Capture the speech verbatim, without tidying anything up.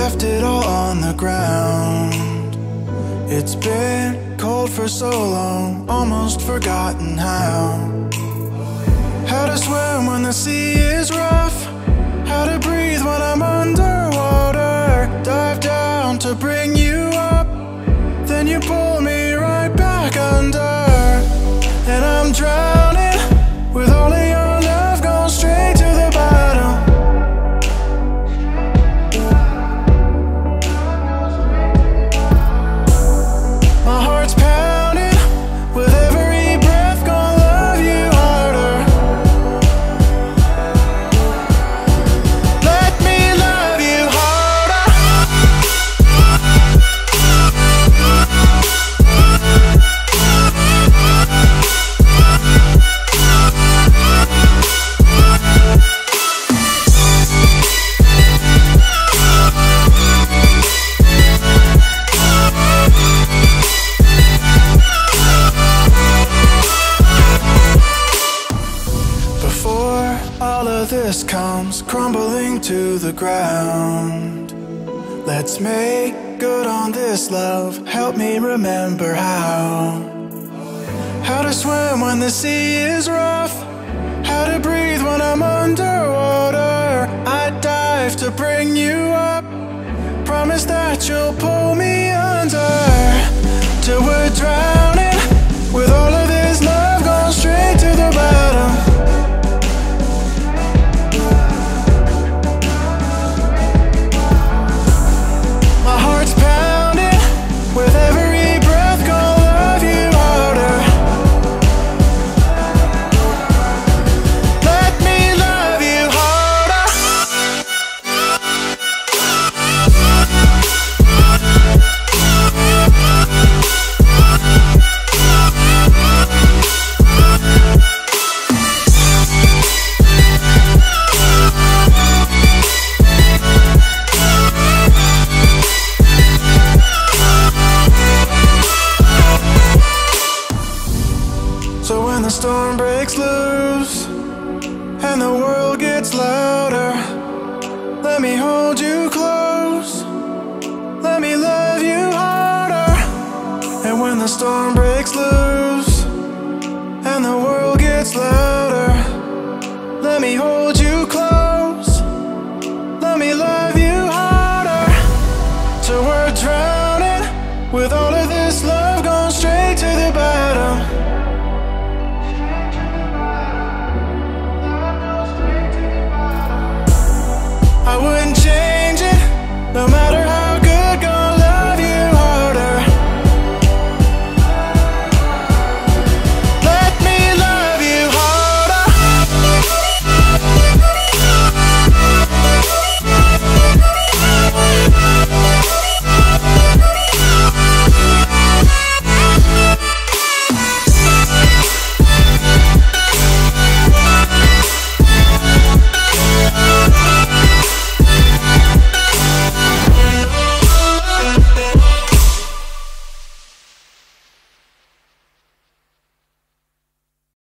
left it all on the ground. It's been cold for so long, almost forgotten how. How to swim when the sea is rough, how to breathe when I'm underwater. Dive down to bring you up, then you pull me right back under. And I'm drowning with all of your love gone straight to the bottom. My heart's pounding with every breath, gonna love you harder. Let me love you harder. Before all of this comes crumbling to the ground, let's make good on this love. Help me remember how. How to swim when the sea is rough, how to breathe when I'm underwater. I dive to bring you up, promise that you'll pull me under. Till we're drowning with all of this love gone straight to the bottom. My heart's pounding with every breath, gonna love you harder. Let me love you harder. So when the storm breaks loose and the world gets louder, let me hold you close, let me love you harder. And when the storm breaks